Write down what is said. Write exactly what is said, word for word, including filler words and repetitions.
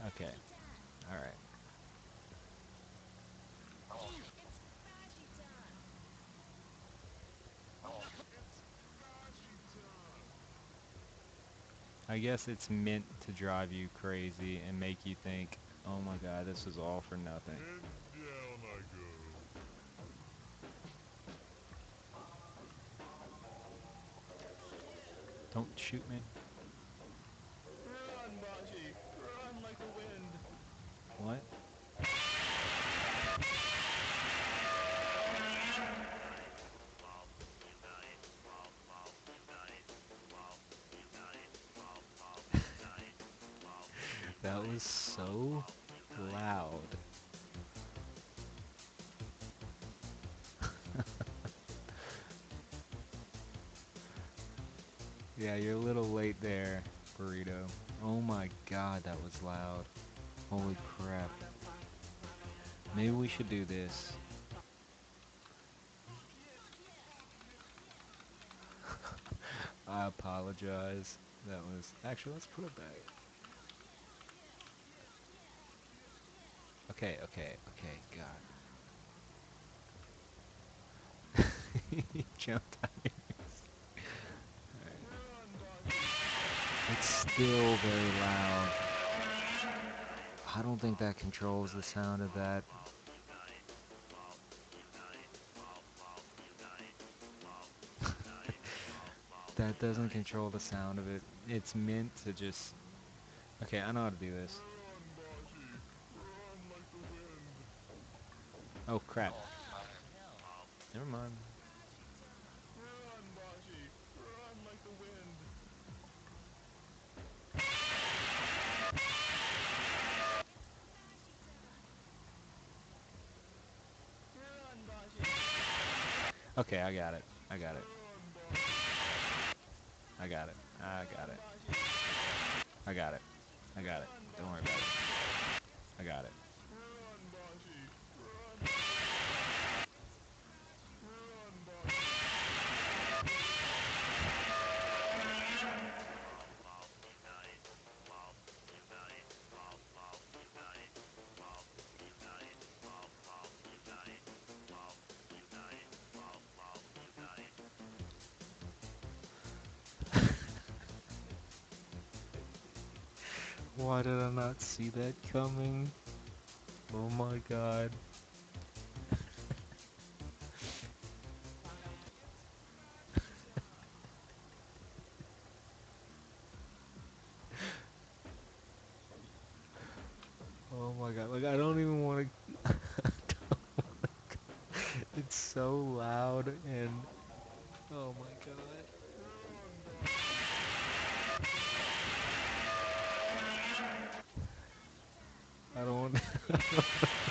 Okay. Alright. I guess it's meant to drive you crazy and make you think, oh my god, this was all for nothing. And down I go. Don't shoot me. Run, Baji! Run like the wind! What? That was so loud. Yeah, you're a little late there, Burrito. Oh my god, that was loud. Holy crap. Maybe we should do this. I apologize. That was... Actually, let's put it back. Okay, okay, okay, God. He jumped out. Alright. Run, Baji! It's still very loud. I don't think that controls the sound of that. That doesn't control the sound of it. It's meant to just... Okay, I know how to do this. Run, Baji. Run like the wind. Oh, crap. Never mind. Run, Baji! Run like the wind! Run, Baji! Okay, I got it. I got it. Run, Baji. I got it. I got Run, it. Baji! I got it. I got it. Run, Don't worry Baji! about it. I got it. Run, Baji. Run like the wind. Run, Baji. Run like the wind. Why did I not see that coming? Oh my god. Oh my god. Like, I don't even want to... It's so loud and... Oh my god. Run, Baji. Run like the wind. I don't want...